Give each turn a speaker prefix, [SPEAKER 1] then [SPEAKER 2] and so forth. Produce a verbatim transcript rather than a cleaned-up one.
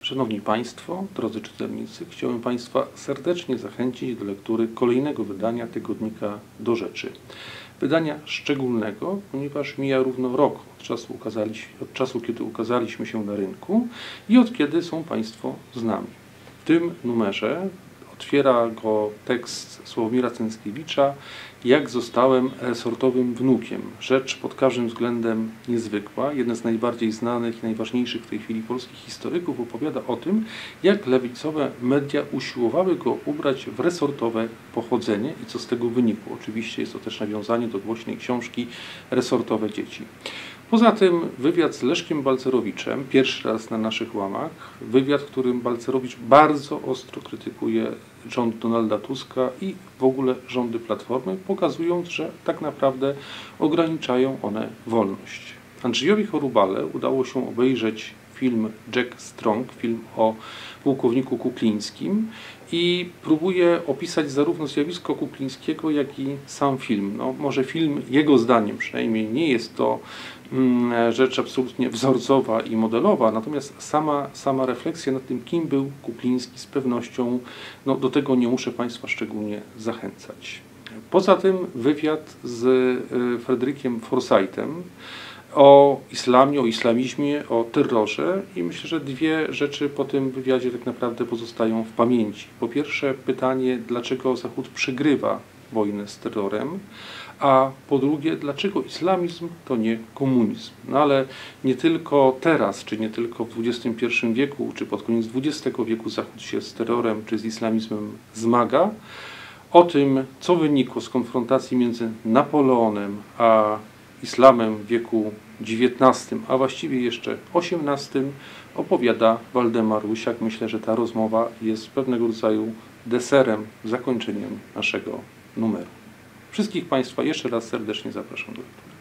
[SPEAKER 1] Szanowni Państwo, drodzy czytelnicy, chciałbym Państwa serdecznie zachęcić do lektury kolejnego wydania tygodnika Do Rzeczy. Wydania szczególnego, ponieważ mija równo rok od czasu, od czasu, kiedy ukazaliśmy się na rynku i od kiedy są Państwo z nami. W tym numerze otwiera go tekst Sławomira Cęckiewicza Jak zostałem resortowym wnukiem. Rzecz pod każdym względem niezwykła. Jeden z najbardziej znanych i najważniejszych w tej chwili polskich historyków opowiada o tym, jak lewicowe media usiłowały go ubrać w resortowe pochodzenie i co z tego wynikło. Oczywiście jest to też nawiązanie do głośnej książki Resortowe dzieci. Poza tym wywiad z Leszkiem Balcerowiczem, pierwszy raz na naszych łamach, wywiad, w którym Balcerowicz bardzo ostro krytykuje rząd Donalda Tuska i w ogóle rządy Platformy, pokazując, że tak naprawdę ograniczają one wolność. Andrzejowi Horubale udało się obejrzeć film Jack Strong, film o pułkowniku Kuklińskim i próbuje opisać zarówno zjawisko Kuklińskiego, jak i sam film. No, może film, jego zdaniem przynajmniej, nie jest to mm, rzecz absolutnie wzorcowa i modelowa, natomiast sama, sama refleksja nad tym, kim był Kukliński, z pewnością, no, do tego nie muszę Państwa szczególnie zachęcać. Poza tym wywiad z y, Frederikiem Forsythem o islamie, o islamizmie, o terrorze i myślę, że dwie rzeczy po tym wywiadzie tak naprawdę pozostają w pamięci. Po pierwsze pytanie, dlaczego Zachód przegrywa wojnę z terrorem, a po drugie, dlaczego islamizm to nie komunizm. No ale nie tylko teraz, czy nie tylko w dwudziestym pierwszym wieku, czy pod koniec dwudziestego wieku Zachód się z terrorem, czy z islamizmem zmaga. O tym, co wynikło z konfrontacji między Napoleonem a islamem w wieku dziewiętnastym, a właściwie jeszcze osiemnastym, opowiada Waldemar Łysiak. Myślę, że ta rozmowa jest pewnego rodzaju deserem, zakończeniem naszego numeru. Wszystkich Państwa jeszcze raz serdecznie zapraszam do lektury.